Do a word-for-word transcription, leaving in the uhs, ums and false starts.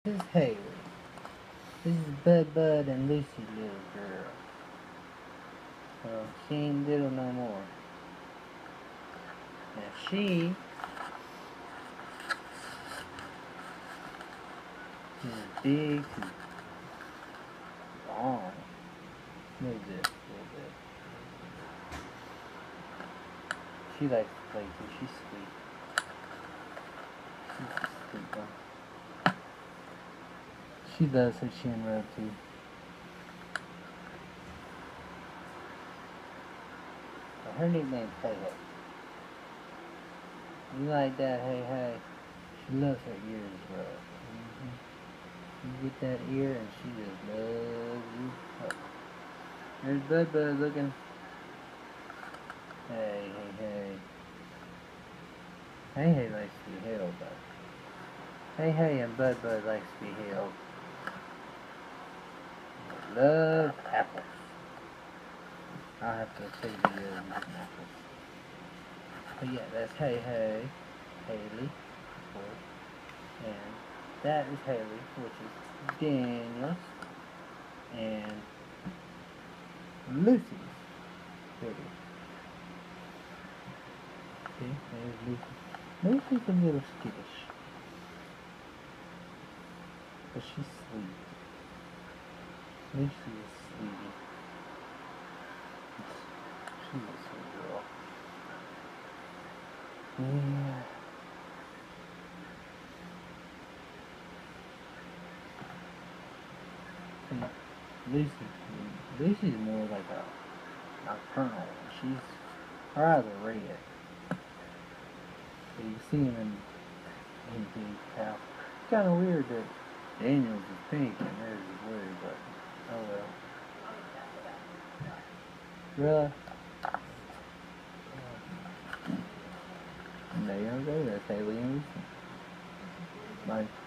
This is Haley. This is Bud Bud and Lucy little girl. Well, she ain't little no more. Now she is big and long. A little bit, a little bit. She likes to play too. She's sweet. She's a sweet one. She loves her chin rub too. Well, her nickname's Hey Hey. You like that, Hey Hey? She loves her ears rubbed. Mm-hmm. You get that ear and she just loves you up. There's Bud Bud looking. Hey, hey, hey. Hey Hey likes to be held though. Hey Hey and Bud Bud likes to be held. They love apples. I'll have to take a video of eating apples. But yeah, that's Hey Hey, Haley, of course. And that is Haley, which is Daniel. And Lucy's baby. See, there's Lucy. Lucy's a little skittish. But she's sweet. Lucy is sweetie. She's a sweet girl. Yeah. Lucy, Lucy's more like a nocturnal. She's her eyes are red. So you see him in in the house. It's kind of weird that Daniel's is pink and hers is blue, but oh well. Really? There you go. That's Haley and Lucy. Bye.